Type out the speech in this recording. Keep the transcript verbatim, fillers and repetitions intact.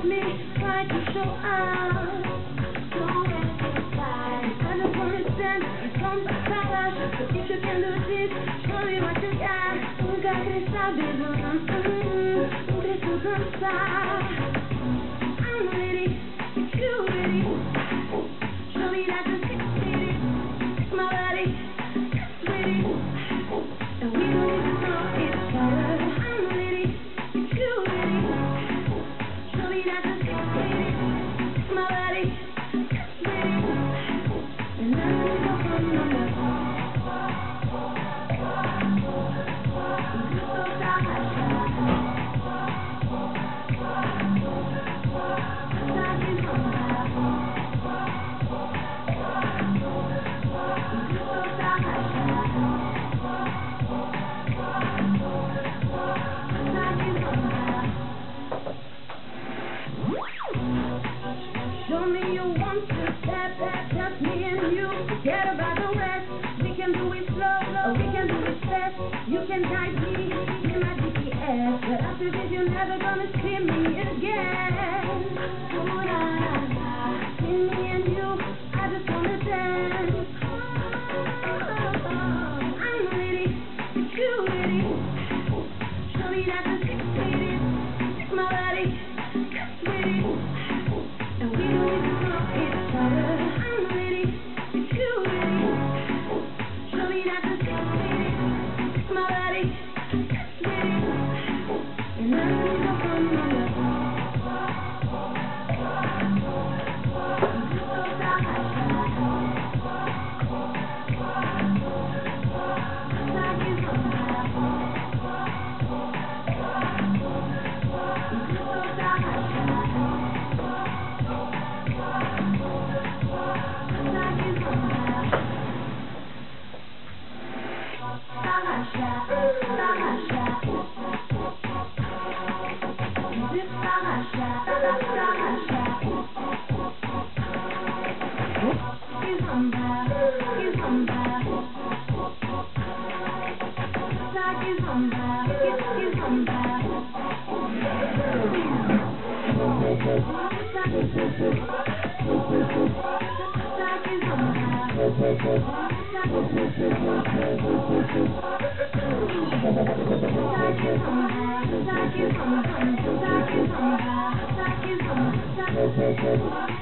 me, try to show out. Don't exercise. I just wanna stand in front of powers. But if you can do this, show me what you got. Nunca quis saber do não, não preciso dançar. I'm ready, if you ready. Show me that you can see it. It's my body, it's ready. And we don't need to know each other. I'm ready, if you ready. Show me that you can see it. It's my body, it's ready. And I don't need to come number. Show me you want to step back, just me and you. Forget about the rest. We can do it slow, or we can do it fast. You can guide me, be my G P S. But after this, you're never gonna see me again. Ooh, la, la, la. See me and you, I just wanna dance. Oh, I'm ready, if you ready. Show me that you can see it. It's my body, it's ready. And we don't need to know each other. I'm ready, if you ready. Show me that you can see it. It's my body, it's ready. And I don't need to come number. Thank you.